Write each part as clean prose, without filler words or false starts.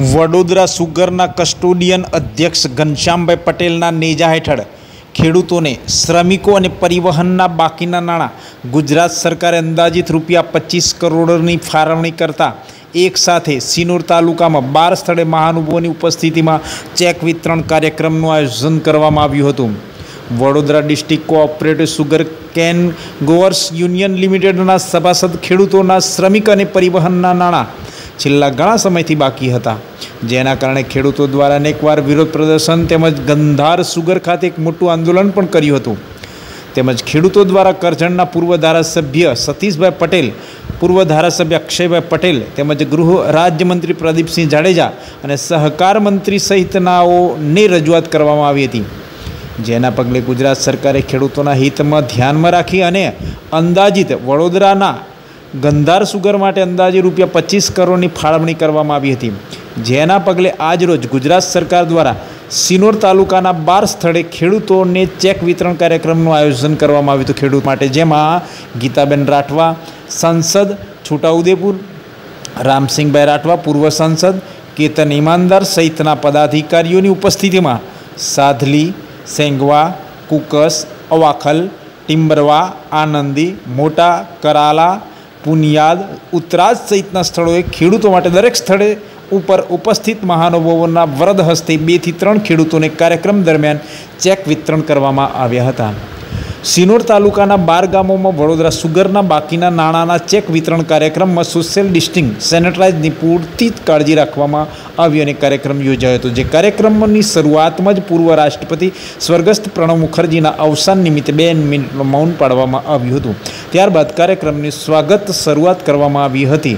Vadodara સુગરના custodian અધ્યક્ષ ઘનશ્યામભાઈ પટેલના નેજા હેઠળ ખેડૂતોને શ્રમિકો અને પરિવહનના બાકીના નાણાં ગુજરાત સરકારે અંદાજિત ₹25 કરોડની ફાળવણી કરતા એક સાથે સિનોર તાલુકામાં 12 સ્થળે મહાનુભાવોની ઉપસ્થિતિમાં ચેક વિતરણ કાર્યક્રમનું આયોજન કરવામાં આવ્યું હતું। Vadodara district cooperative sugar cane growers union લિમિટેડના સભાસદ ખેડૂતોના શ્રમિક અને પરિવહનના નાણાં છેલ્લા ઘણા સમયથી બાકી હતા, જેના કારણે ખેડૂતો દ્વારા અનેકવાર વિરોધ પ્રદર્શન તેમજ ગંધાર સુગર ખાતે એક મોટું આંદોલન પણ કર્યું હતું। તેમજ ખેડૂતો દ્વારા કરજણના પૂર્વ ધારાસભ્ય સતીશભાઈ પટેલ, પૂર્વ ધારાસભ્ય અક્ષયભાઈ પટેલ તેમજ ગૃહ રાજ્યમંત્રી પ્રદીપસિંહ જાડેજા અને સહકાર મંત્રી સહિતનાઓને રજૂઆત કરવામાં આવી હતી, જેના પગલે ગુજરાત સરકારે ખેડૂતોના હિતમાં ધ્યાનમાં રાખી અને અંદાજિત વડોદરાના ગંધાર સુગર માટે અંદાજે ₹25 કરોડની ફાળવણી કરવામાં આવી હતી, જેના પગલે આજરોજ ગુજરાત સરકાર દ્વારા સિનોર તાલુકાના 12 સ્થળે ખેડૂતોને ચેક વિતરણ કાર્યક્રમનું આયોજન કરવામાં આવ્યું હતું ખેડૂત માટે, જેમાં ગીતાબેન રાઠવા સાંસદ છોટાઉદેપુર, રામસિંહભાઈ રાઠવા પૂર્વ સાંસદ, કેતન ઈમાનદાર સહિતના પદાધિકારીઓની ઉપસ્થિતિમાં સાધલી, સેંગવા, કુકસ, અવાખલ, ટિમ્બરવા, આનંદી, મોટા કરાલા, પુનિયાદ, ઉત્તરાજ સહિતના સ્થળોએ ખેડૂતો માટે દરેક સ્થળે ઉપર ઉપસ્થિત મહાનુભાવોના વરદ હસ્તે 2 થી 3 ખેડૂતોને કાર્યક્રમ દરમિયાન ચેક વિતરણ કરવામાં આવ્યા હતા। સિનોર તાલુકાના 12 ગામોમાં વડોદરા સુગરના બાકીના નાણાંના ચેક વિતરણ કાર્યક્રમમાં સોશિયલ ડિસ્ટન્સિંગ, સેનેટાઇઝની પૂરતી કાળજી રાખવામાં આવી અને કાર્યક્રમ યોજાયો હતો, જે કાર્યક્રમની શરૂઆતમાં જ પૂર્વ રાષ્ટ્રપતિ સ્વર્ગસ્થ પ્રણવ મુખર્જીના અવસાન નિમિત્તે 2 મિનિટનું મૌન પાળવામાં આવ્યું હતું। ત્યારબાદ કાર્યક્રમની સ્વાગત શરૂઆત કરવામાં આવી હતી।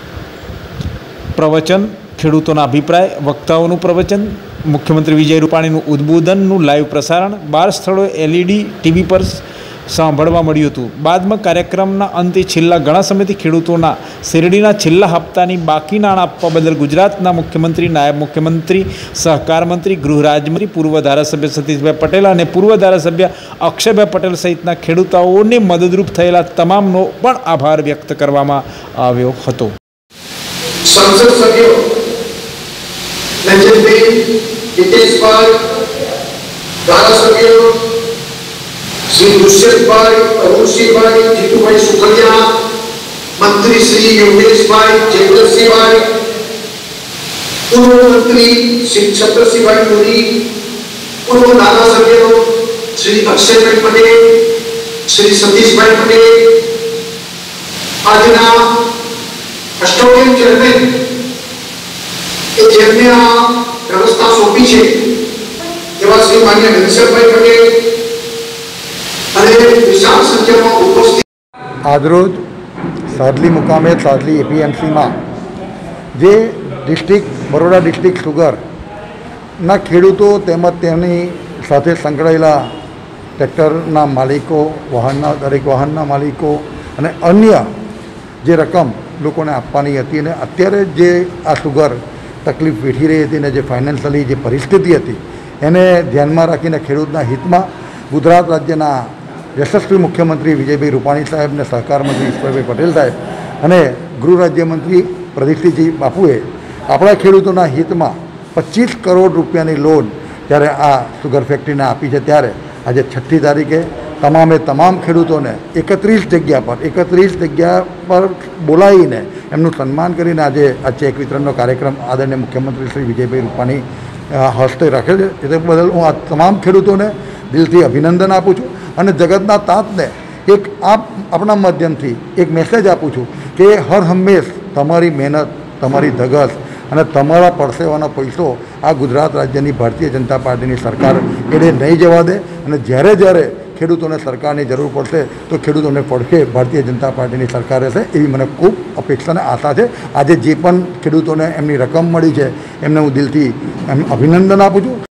પ્રવચન, ખેડૂતોના અભિપ્રાય, વક્તાઓનું પ્રવચન, મુખ્યમંત્રી વિજય રૂપાણીનું ઉદ્બોધનનું લાઈવ પ્રસારણ 12 સ્થળોએ LED ટીવી પર સાંભળવા મળ્યું હતું। બાદમાં કાર્યક્રમના અંતે છેલ્લા ઘણા સમયથી ખેડૂતોના શેરડીના છેલ્લા હપ્તાની બાકી નાણાં આપવા બદલ ગુજરાતના મુખ્યમંત્રી, નાયબ મુખ્યમંત્રી, સહકાર મંત્રી, ગૃહ રાજ્યમંત્રી, પૂર્વ ધારાસભ્ય સતીશભાઈ પટેલ અને પૂર્વ ધારાસભ્ય અક્ષયભાઈ પટેલ સહિતના ખેડૂતોને મદદરૂપ થયેલા તમામનો પણ આભાર વ્યક્ત કરવામાં આવ્યો હતો। संसद सभ्यों रंजनबेन, हितेशभाई, धारासभ्यों श्री दुष्यंतभाई, अरुणसिंहभाई, जीतूभाई सुखड़िया, मंत्री श्री योगेशभाई, जयेंद्रसिंहभाई, पूर्व मंत्री श्री छत्रसिंहभाई पुरी, पूर्व धारासभ्यों श्री अक्षयभाई पटेल, श्री सतीशभाई पटेल, आजना कस्टोडियन चेयरमैन के जेमने आ व्यवस्था सौंपी है एवं श्री मान्य घनश्यामभाई पटेल અને વિશાળ સંખ્યામાં ઉપસ્થિત આજરોજ સાદલી મુકામે સાદલી એપીએમસીમાં જે બરોડા ડિસ્ટ્રિક્ટ સુગરના ખેડૂતો તેમજ તેની સાથે સંકળાયેલા ટ્રેક્ટરના માલિકો, દરેક વાહનના માલિકો અને અન્ય જે રકમ લોકોને આપવાની હતી અને અત્યારે જે આ સુગર તકલીફ વેઠી રહી હતી અને જે ફાઇનાન્શિયલી જે પરિસ્થિતિ હતી એને ધ્યાનમાં રાખીને ખેડૂતના હિતમાં ગુજરાત રાજ્યના યશસ્વી મુખ્યમંત્રી વિજયભાઈ રૂપાણી સાહેબ અને સહકાર મંત્રી ઈશ્વરભાઈ પટેલ સાહેબ અને ગૃહ રાજ્યમંત્રી પ્રદીપસિંહજી બાપુએ આપણા ખેડૂતોના હિતમાં ₹25 કરોડ લોન જ્યારે આ સુગર ફેક્ટરીને આપી છે, ત્યારે આજે 6મી તારીખે તમામ ખેડૂતોને 31 જગ્યા પર બોલાવીને એમનું સન્માન કરીને આજે આ ચેક વિતરણનો કાર્યક્રમ આદરણીય મુખ્યમંત્રી શ્રી વિજયભાઈ રૂપાણી હસ્તે રાખેલ છે। તે બદલ હું આ તમામ ખેડૂતોને દિલથી અભિનંદન આપું છું અને જગતના તાતને એક આપણા માધ્યમથી એક મેસેજ આપું છું કે હર હંમેશ તમારી મહેનત, તમારી ધગસ અને તમારા પરસેવાનો પૈસો આ ગુજરાત રાજ્યની ભારતીય જનતા પાર્ટીની સરકાર એને નહીં જવા દે અને જ્યારે ખેડૂતોને સરકારની જરૂર પડશે તો ખેડૂતોને પડખે ભારતીય જનતા પાર્ટીની સરકાર રહેશે એવી મને ખૂબ અપેક્ષા અને આશા છે। આજે જે પણ ખેડૂતોને એમની રકમ મળી છે એમને હું દિલથી અભિનંદન આપું છું।